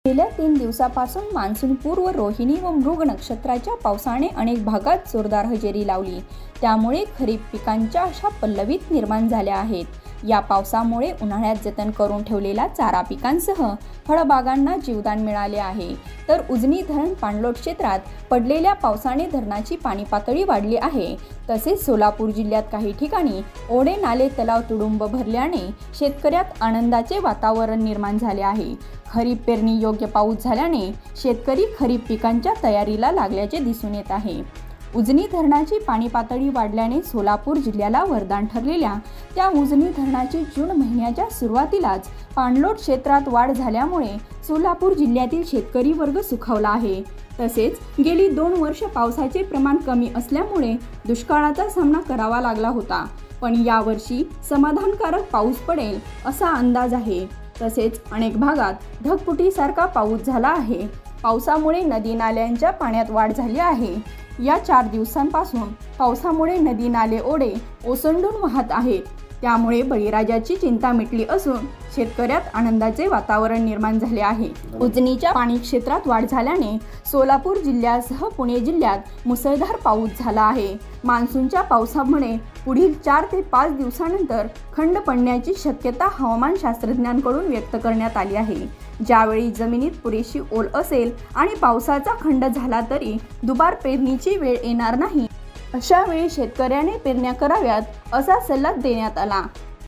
गेल्या 3 दिवसापासून मान्सून पूर्व रोहिणी व मृग नक्षत्राच्या पावसाने अनेक भागात जोरदार हजेरी लावली। त्यामुळे खरीप पिकांच्या आशा पल्लवीत निर्माण झाल्या आहेत। या पावसामुळे उन्हाळ्यात जतन करून ठेवलेल्या चारा पिकांसह फळबागांना जीवदान मिळाले आहे। तर उजनी धरण पाणलोट क्षेत्रात पडलेल्या पावसाने धरणाची पाणी पातळी वाढली आहे। तसेच सोलापूर जिल्ह्यात काही ठिकाणी ओढे नाले तलाव तुडुंब भरल्याने शेतकऱ्यात आनंदाचे वातावरण निर्माण झाले आहे। खरीप पेरणी योग्य पाऊस झाल्याने शेतकरी खरीप पिकांच्या तयारीला लागल्याचे दिसून येत आहे। उजनी धरणाची पाणी पातळी वाढल्याने सोलापूर जिल्ह्याला वरदान ठरलेल्या त्या उजनी धरणाची जून महिन्याच्या सुरुवातीलाच पाणलोट क्षेत्रात वाढ झाल्यामुळे सोलापूर जिल्ह्यातील शेतकरी वर्ग सुखावला आहे। तसेच गेली 2 वर्ष पावसाचे प्रमाण कमी असल्यामुळे दुष्काळाचा सामना करावा लागला होता, पण यावर्षी समाधानकारक पाऊस पडेल असा अंदाज आहे। तसेच अनेक भागात ढगफुटीसारखा पाऊस झाला आहे। पावसामुळे नदी नाल्यांच्या पाण्यात वाढ झाली आहे। या 4 दिवसांपासून पावसामुळे नदी नाले ओढे ओसंडून वाहत आहेत। त्यामुळे बळीराजाची चिंता मिटली असून शेतकऱ्यात आनंदाचे वातावरण निर्माण झाले आहे। उजनीच्या पाणी क्षेत्रात वाढ झाल्याने सोलापूर जिल्ह्यासह पुणे जिल्ह्यात मुसळधार पाऊस झाला आहे। मान्सूनच्या पावसामुळे पुढील 4 ते 5 दिवसानंतर खंड पडण्याची शक्यता हवामान शास्त्रज्ञांकडून व्यक्त करण्यात आली आहे। ज्यावेळी जमिनीत पुरेशी ओल असेल आणि पावसाचा खंड झाला तरी दुबार पेरणीची वेळ येणार नाही, अशा वेळी शेतकऱ्याने पेरण्या कराव्यात असा सल्ला देण्यात आला।